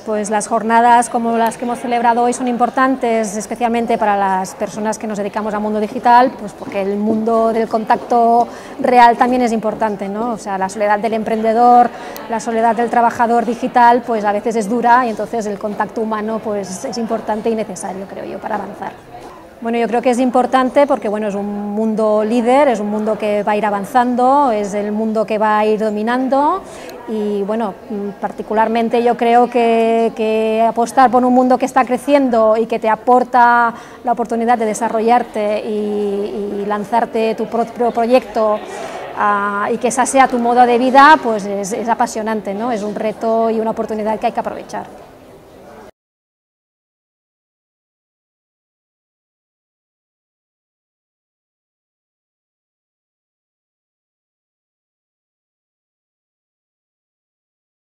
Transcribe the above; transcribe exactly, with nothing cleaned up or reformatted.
pues las jornadas como las que hemos celebrado hoy son importantes, especialmente para las personas que nos dedicamos al mundo digital, pues porque el mundo del contacto real también es importante, ¿no? O sea, la soledad del emprendedor, la soledad del trabajador digital, pues a veces es dura y entonces el contacto humano pues es importante y necesario, creo yo, para avanzar. Bueno, yo creo que es importante porque bueno, es un mundo líder, es un mundo que va a ir avanzando, es el mundo que va a ir dominando y bueno, particularmente yo creo que, que apostar por un mundo que está creciendo y que te aporta la oportunidad de desarrollarte y, y lanzarte tu propio proyecto uh, y que esa sea tu modo de vida, pues es, es apasionante, ¿no? Es un reto y una oportunidad que hay que aprovechar.